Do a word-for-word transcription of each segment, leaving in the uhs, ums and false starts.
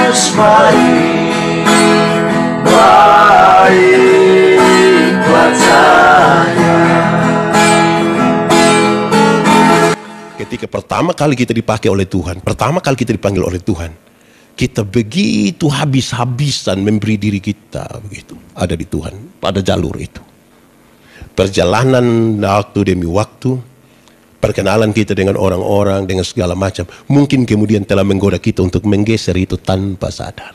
Yesus baik, baik buat saya. Ketika pertama kali kita dipakai oleh Tuhan, pertama kali kita dipanggil oleh Tuhan, kita begitu habis-habisan memberi diri kita begitu ada di Tuhan pada jalur itu. Perjalanan waktu demi waktu, perkenalan kita dengan orang-orang, dengan segala macam, mungkin kemudian telah menggoda kita untuk menggeser itu tanpa sadar.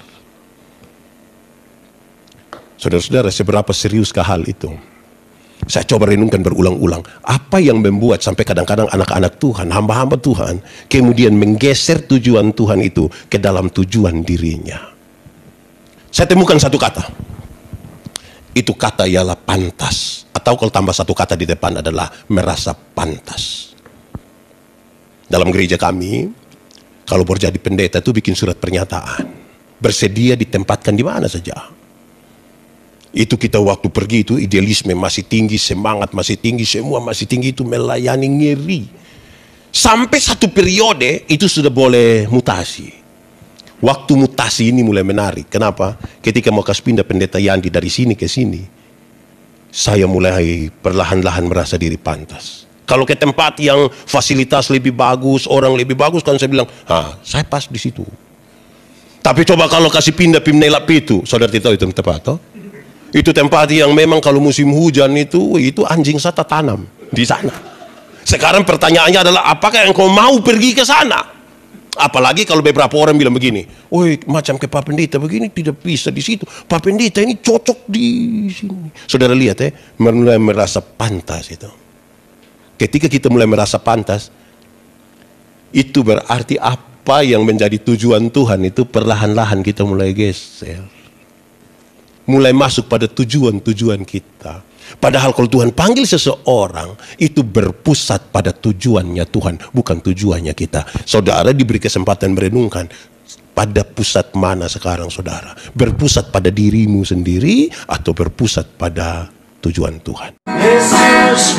Saudara-saudara, seberapa seriuskah hal itu? Saya coba renungkan berulang-ulang. Apa yang membuat sampai kadang-kadang anak-anak Tuhan, hamba-hamba Tuhan, kemudian menggeser tujuan Tuhan itu ke dalam tujuan dirinya? Saya temukan satu kata. Itu kata ialah pantas. Atau kalau tambah satu kata di depan adalah merasa pantas. Dalam gereja kami, kalau baru jadi pendeta itu bikin surat pernyataan. Bersedia ditempatkan di mana saja. Itu kita waktu pergi itu idealisme masih tinggi, semangat masih tinggi, semua masih tinggi, itu melayani ngeri. Sampai satu periode itu sudah boleh mutasi. Waktu mutasi ini mulai menarik. Kenapa? Ketika mau kasih pindah pendeta Yandi dari sini ke sini, saya mulai perlahan-lahan merasa diri pantas. Kalau ke tempat yang fasilitas lebih bagus, orang lebih bagus, kan saya bilang, ah, saya pas di situ. Tapi coba kalau kasih pindah Pimnelap itu, saudara tidak tahu itu tempat, toh? Itu tempat yang memang kalau musim hujan itu, itu anjing sata tanam di sana. Sekarang pertanyaannya adalah, apakah engkau mau pergi ke sana? Apalagi kalau beberapa orang bilang begini, "Woi, macam ke Pak Pendeta begini tidak bisa di situ. Pak Pendeta ini cocok di sini." Saudara lihat ya, mulai merasa pantas itu. Ketika kita mulai merasa pantas, itu berarti apa yang menjadi tujuan Tuhan itu perlahan-lahan kita mulai geser. Mulai masuk pada tujuan-tujuan kita. Padahal kalau Tuhan panggil seseorang, itu berpusat pada tujuannya Tuhan, bukan tujuannya kita. Saudara diberi kesempatan merenungkan, pada pusat mana sekarang saudara? Berpusat pada dirimu sendiri atau berpusat pada tujuan Tuhan? Yesus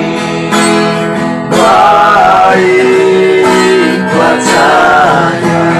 baik, baik buat saya.